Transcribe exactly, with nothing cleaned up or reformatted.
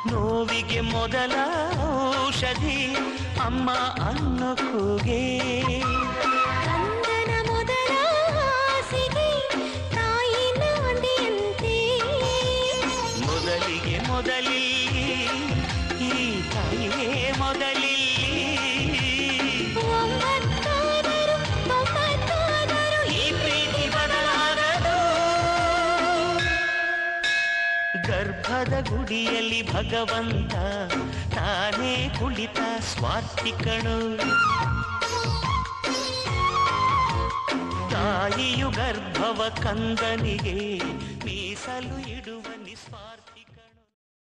ನೋವಿಗೆ ಮೊದಲ ಔಷಧಿ ಅಮ್ಮ ಅನ್ನೋ ಕೂಗೆ, ಕಂದನ ಮೊದಲ ಹಾಸಿಗೆ ತಾಯಿ ನಾಂದಿಯಂತೆ. ಮೊದಲಿಗೆ ಮೊದಲಿಲ್ಲಿ ಈ ತಾಯಿಯೇ ಮೊದಲಿಲ್ಲಿ, ಒಂಬತ್ತಾದರೂ ತೊಂಬತ್ತಾದರೂ ಈ ಪ್ರೀತಿ ಬದಲಾಗದು. ಗರ್ಭದ ಗುಡಿಯಲ್ಲಿ ಭಗವಂತ ತಾನೇ ಕುಳಿತ ಸ್ವಾರ್ಥಿಕಣು. ತಾಯಿಯು ಗರ್ಭವ ಕಂದನಿಗೆ ಮೀಸಲು ಇಡುವ ನಿಸ್ವಾರ್ಥ.